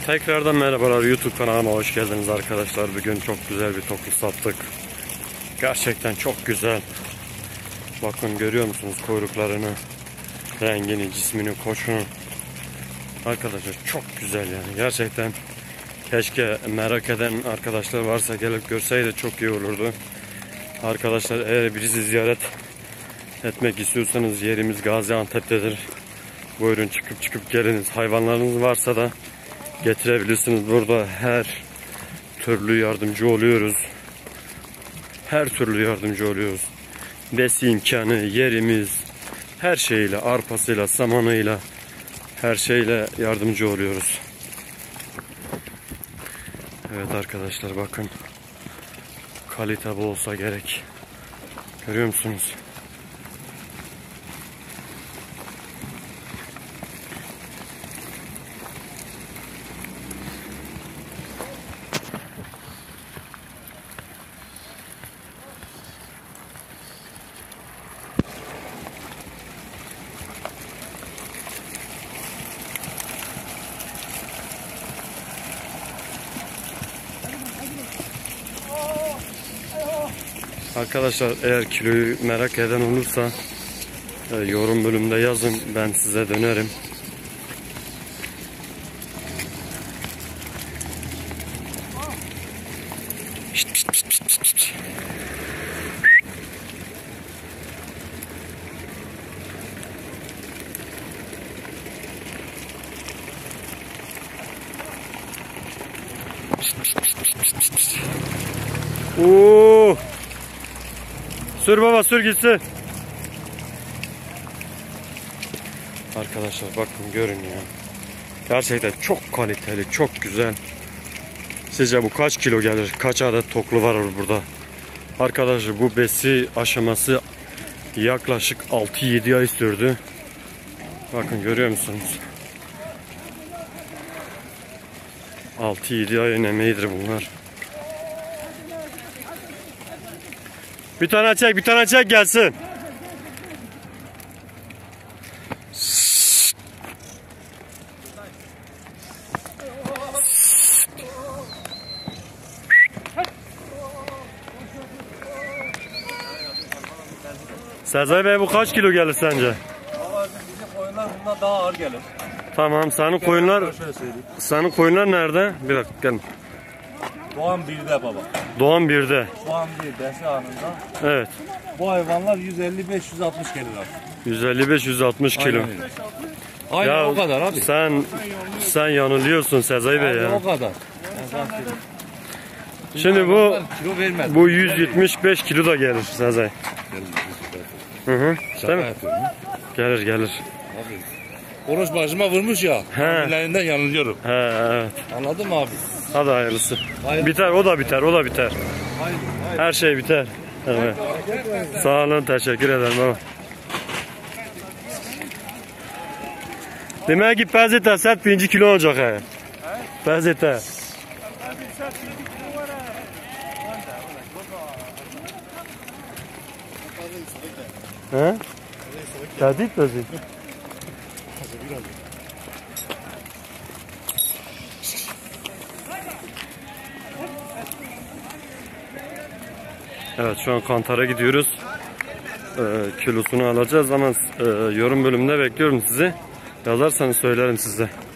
Tekrardan merhabalar, YouTube kanalıma hoş geldiniz arkadaşlar. Bugün çok güzel bir toku sattık. Gerçekten çok güzel. Bakın, görüyor musunuz kuyruklarını, rengini, cismini, koşunu. Arkadaşlar çok güzel yani. Gerçekten keşke merak eden arkadaşlar varsa gelip görseydi çok iyi olurdu. Arkadaşlar, eğer birisi ziyaret etmek istiyorsanız yerimiz Gaziantep'tedir. Buyurun, çıkıp geliniz. Hayvanlarınız varsa da getirebilirsiniz. Burada her türlü yardımcı oluyoruz. Her türlü yardımcı oluyoruz. Besi imkanı, yerimiz, her şeyle, arpasıyla, samanıyla, her şeyle yardımcı oluyoruz. Evet arkadaşlar, bakın. Kalite bu olsa gerek. Görüyor musunuz? Arkadaşlar, eğer kiloyu merak eden olursa yorum bölümünde yazın, ben size dönerim. Oo! Sür baba, sür gitsin. Arkadaşlar bakın, görün ya. Gerçekten çok kaliteli, çok güzel. Sizce bu kaç kilo gelir? Kaç adet toklu var burada? Arkadaşlar, bu besi aşaması yaklaşık 6-7 ay sürdü. Bakın, görüyor musunuz? 6-7 ayın emeğidir bunlar. Bir tane çek gelsin. Sezai Bey, bu kaç kilo gelir sence? Bizim koyunlar bundan daha ağır gelir. Tamam, senin koyunlar nerede? Bir dakika, gel. Doğan 1'de baba. Doğan 1'de. Doğan 1 desi anında. Evet. Bu hayvanlar 155-160 kilo. 155-160 kilo. Aynen Ya o kadar abi. Sen yanılıyorsun Sezai Bey ya. O kadar. Şimdi bu 175 kilo da gelir Sezai. Hı. Değil mi? Gelir. Abi, konuş başıma vurmuş ya. Kendilerinden yanılıyorum. Evet. Anladın mı abi? Hadi hayırlısı. Hayırlısı. Biter, o da biter. Hayır. Her şey biter. Evet. Sağ olun, teşekkür ederim baba. Demek ki pezete set 1. kilo olacak he. Pezete. He? Tehdit mi? Evet, şu an kantara gidiyoruz. Kilosunu alacağız ama yorum bölümünde bekliyorum sizi. Yazarsanız söylerim size.